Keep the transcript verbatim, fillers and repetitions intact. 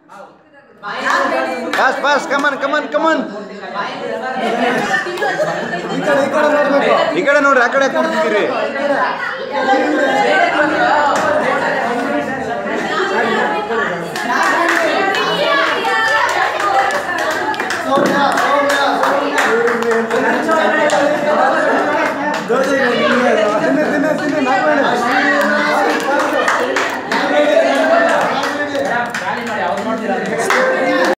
Fast, fast, come on, come on, come on. ಈ ಕಡೆ ನೋಡ್ರಿ, ಆ ಕಡೆ ಕೂರ್ತಿದ್ದೀರಿ.